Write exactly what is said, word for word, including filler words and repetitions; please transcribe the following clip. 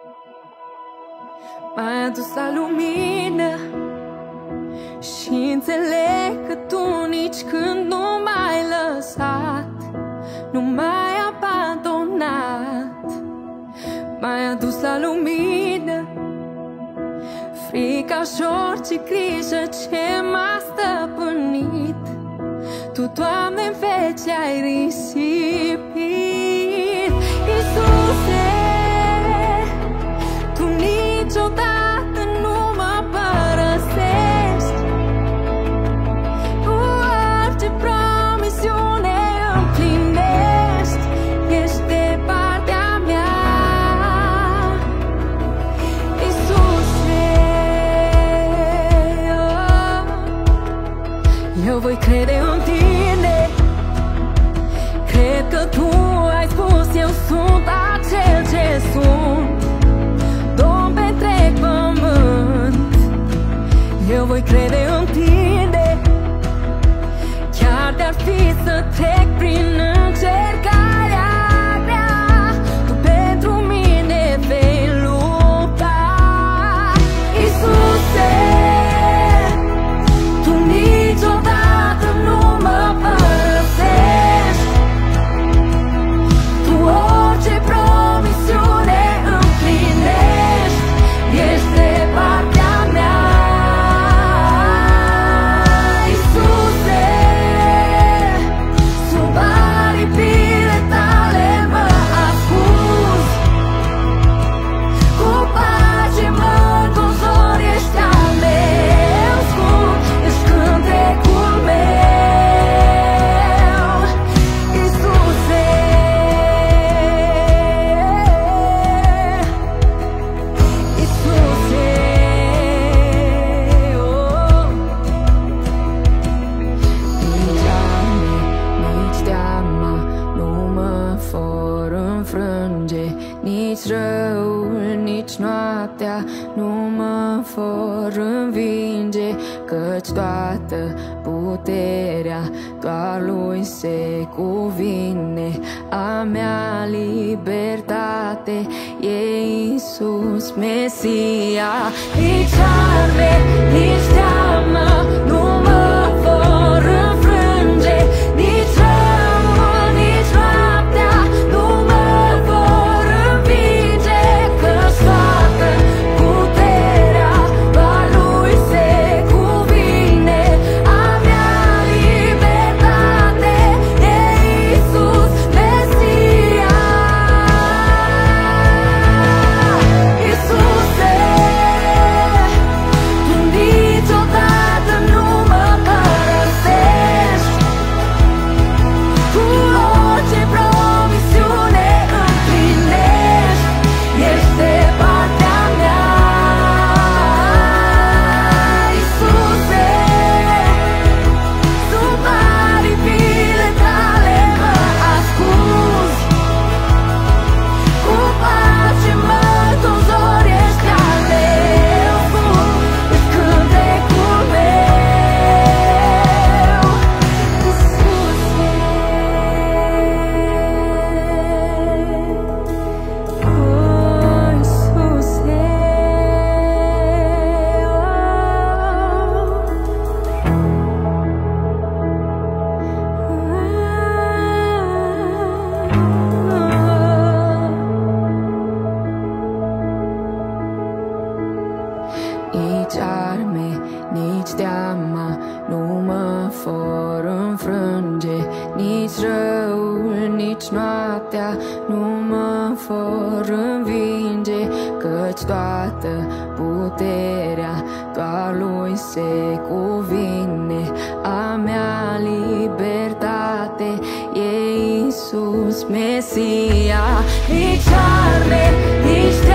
M-ai adus la lumină și înțeleg că tu nici când nu m-ai lăsat, nu m-ai abandonat. M-ai adus la lumină, frica și orice grijă ce m-a stăpânit, Tu, Doamne, în veci ai risipit. Iisuse, Tu niciodată nu mă părăsești, cu orice promisiune împlinești, ești de partea mea. Iisuse, oh, eu voi crede în Tine, cred că Tu ai spus, eu sunt acel ce sunt, Domn pe întreg pământ. Eu voi crede în Tine, chiar de-ar fi să trec prin încercarea grea, Tu pentru mine vei lupta. Iisuse, Tu niciodată nu mă părăsești, Tu orice promisiune împlinești, ești de partea mea. Iisuse, sub aripile Tale mă ascunzi, cu pace mă înconjori, ești al meu scump, ești cântecul meu. Iisuse, Iisuse, oh. Nici arme, nici teama nu mă vor înfrânge, nici răul, nici noaptea nu mă vor învinge, căci toată puterea doar Lui se cuvine. A mea libertate e Iisus Mesia. Nici arme, nici teamă nu mă vor înfrânge, nici răul, nici noaptea nu mă vor învinge, căci toată puterea doar Lui se cuvine. A mea libertate e Iisus Mesia. Iisuse, Tu niciodată nu mă părăsești, Tu orice promisiune împlinești, ești de partea mea. Iisuse, sub aripile Tale mă ascunzi, cu pace mă înconjori, ești al meu scump, ești cântecul meu. Iisuse, oh, Iisuse, nici arme, nici teama nu mă vor înfrânge, nici răul, nici noaptea nu mă vor învinge, căci toată puterea doar Lui se cuvine. A mea libertate e Iisus Mesia. Nici arme, nici